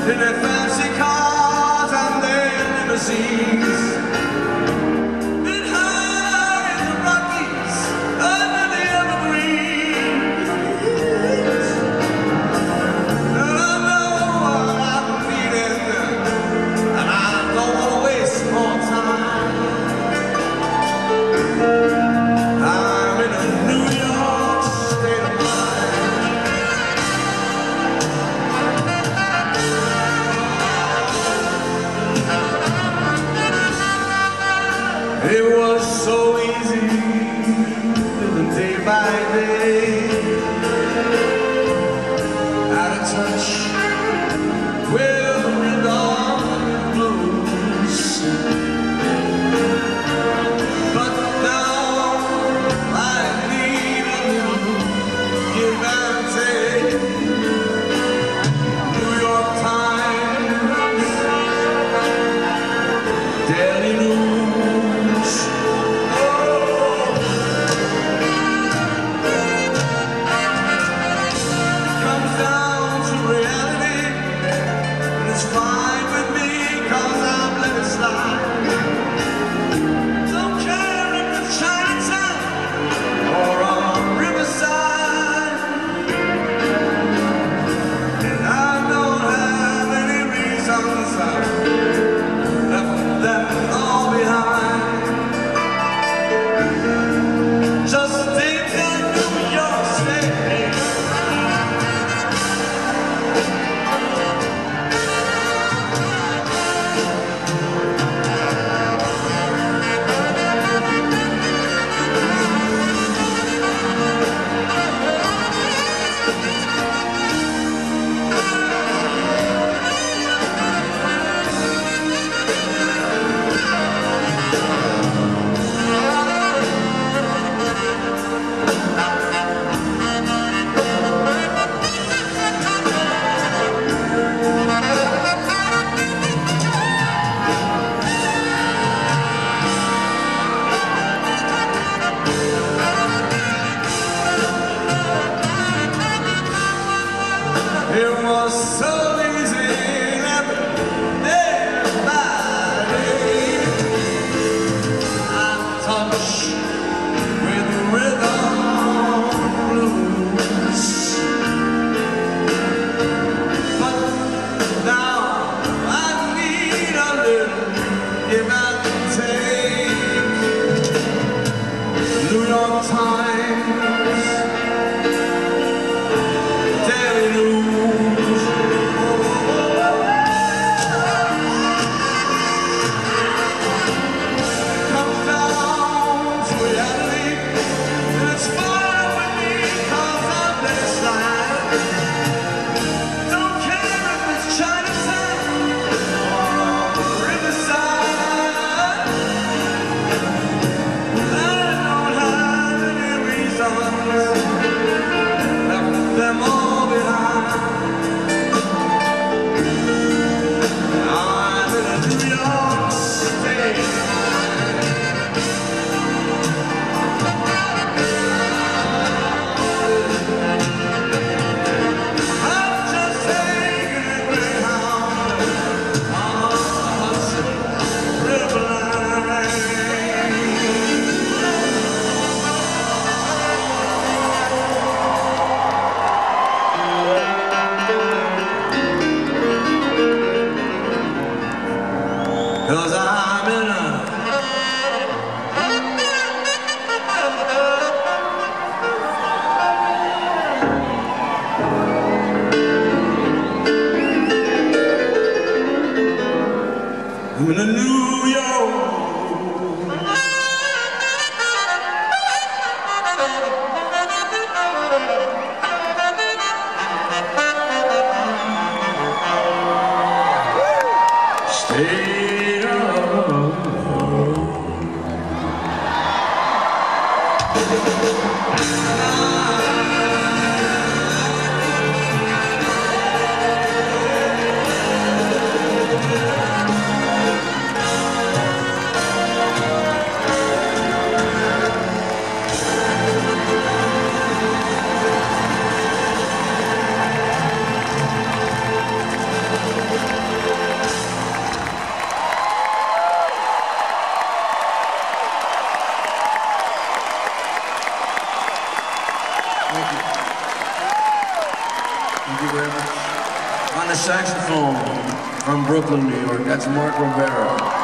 in their fancy cars and their limousines. And high in the Rockies, under the evergreens. And I know what I'm needing, and I don't want to waste more time. I'm in a New York state of mind. It was so easy living day by day, out of touch with the rhythm and blues. But now I need a little give and take. New York Times, Daily News. Comes down to reality, and it's fine with me, 'cause I've let it slide. Don't care if it's Chinatown or on Riverside, and I don't have any reasons I've left them all behind. Just take that New York State. It was so easy every day by day, out of touch with the rhythm blues. But now I need a little give and take. New York Times, Daily News. Comes down to reality, and it's fine with me, 'cause I've let it slide. Don't care if it's Chinatown or Riverside. I don't have any reasons, left them all behind. I'm in a New York state. I'm just taking a Greyhound on the Hudson River line. 'Cause I'm in a New York. State of Thank you very much. On the saxophone from Brooklyn, New York, that's Mark Rivera.